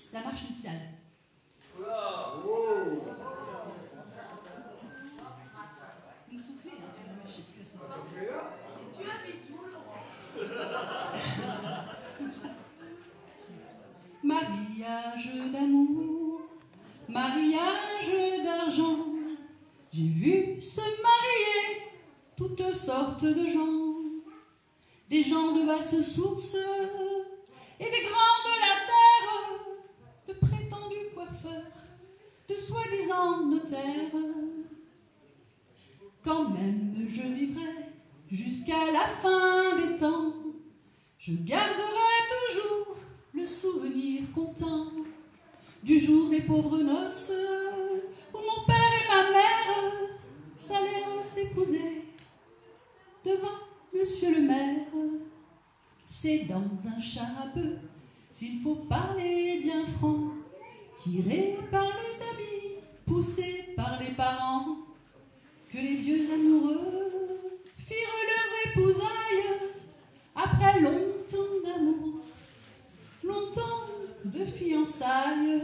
la marche nuptiale. Vous me soufflez, hein, je sais plus à ce moment-là. Tu as fait tout, Laurent. Mariage d'amour, mariage d'argent, j'ai vu se marier toutes sortes de gens, des gens de basse source et des grands de la terre, de prétendus coiffeurs, de soi-disant notaires. Quand même je vivrai jusqu'à la fin des temps, je garderai toujours le souvenir content du jour des pauvres noces où mon père et ma mère s'allèrent s'épouser devant monsieur le maire. C'est dans un char à bœuf, s'il faut parler bien franc, tiré par les amis, poussé par les parents, que les vieux amoureux firent leurs épousailles après longtemps d'amour, longtemps de fiançailles.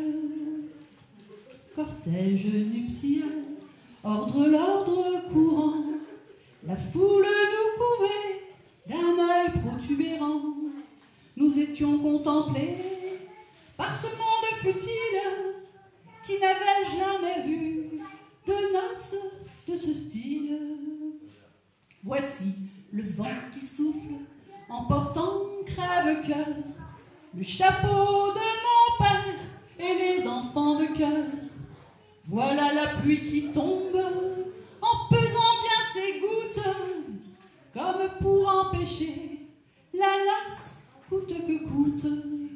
Cortège nuptial, l'ordre courant, la foule nous couvait d'un œil protubérant. Nous étions contemplés par ce monde futile qui n'avait jamais vu de noces de ce style. Voici le vent qui souffle, emportant crève-cœur le chapeau de mon père et les enfants de cœur. Voilà la pluie qui tombe en pesant bien ses gouttes, comme pour empêcher la noce coûte que coûte.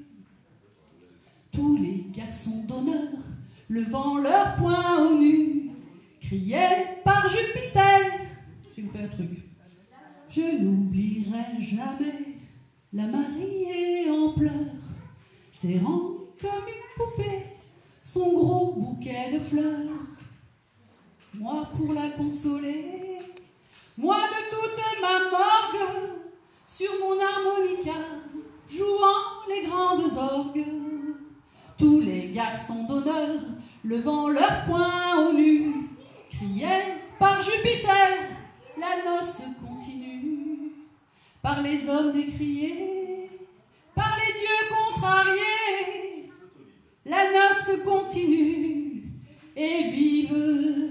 Tous les garçons d'honneur, levant leurs poings au nu, criaient par Jupiter, j'ai coupé un truc, je n'oublierai jamais la mariée en pleurs, serrant comme une poupée son gros bouquet de fleurs. Moi pour la consoler, moi de toute ma morgue, sur mon harmonica, jouant les grandes orgues. Tous les garçons d'honneur, levant leurs poings au nu, criaient par Jupiter, la noce continue. Par les hommes décriés, par les dieux contrariés, la noce continue et vive